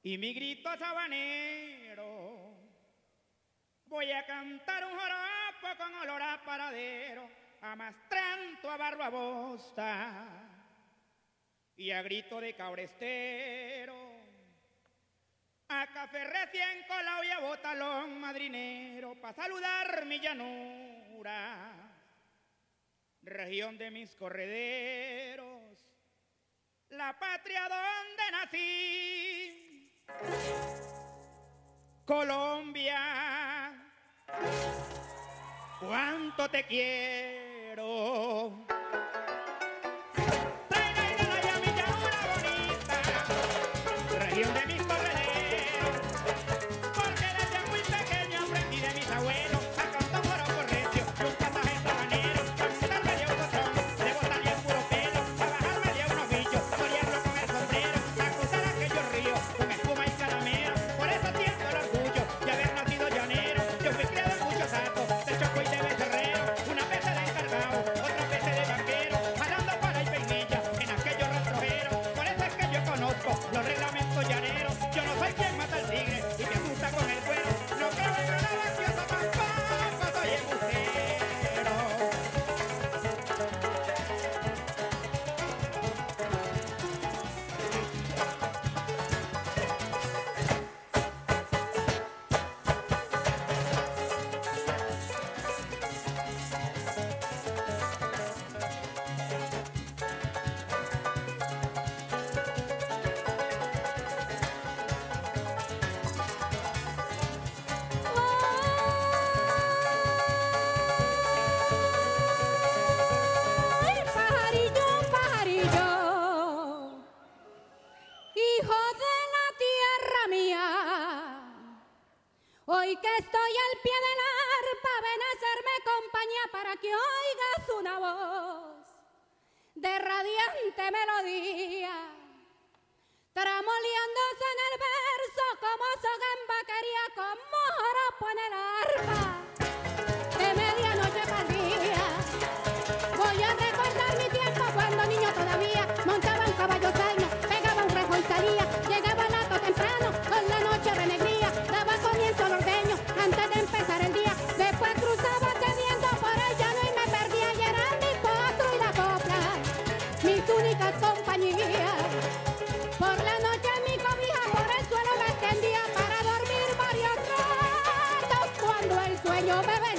y mi grito sabanero. Voy a cantar un joropo con olor a paradero, a mastranto, a barbabosta y a grito de cabrestero, a café recién colado y a botalón madrinero, pa' saludar mi llanura, región de mis correderos, la patria donde nací, Colombia, cuánto te quiero. Tráigale a mi llanura bonita, región de mis correderos, porque desde muy pequeño aprendí de mis abuelos a cantar un joropo recio y un pasaje sabanero, a montarme de un botón, de botarle el puro pelo, a bajarme de unos bichos, solearlo con el sombrero, a cruzar aquellos ríos con espuma y caramelo. Por eso siento el orgullo de haber nacido llanero. Yo fui criado en muchos actos de Chocó y de Becerrero, una vez de encargado, otra vez de banquero, jalando para y peinilla en aquellos rastrojeros. Por eso es que yo conozco los reglamentos llaneros. Yo no soy quien mata al tigre y me asusta con el cuero. No creo en la graciosa, tampoco soy embustero. ¡Ay, pajarillo, pajarillo! Hijo de la tierra mía, hoy que estoy al pie del arpa, ven a hacerme compañía para que oigas una voz de radiante melodía, tramoleándose en el verso como soga en vaquería, como joropo en el arpa, de medianoche pa'l día. Voy a recordar mi tiempo cuando niño todavía montaba un caballo salmo, pegaba un rejo y salía, llegaba el acto temprano, con la noche renegría, daba comienzo al ordeño antes de empezar el día, después cruzaba teniendo por el llano y me perdía, y eran mi potro y la copla, mis únicas compañías. Por la noche mi cobija por el suelo me extendía para dormir varios ratos cuando el sueño me venía.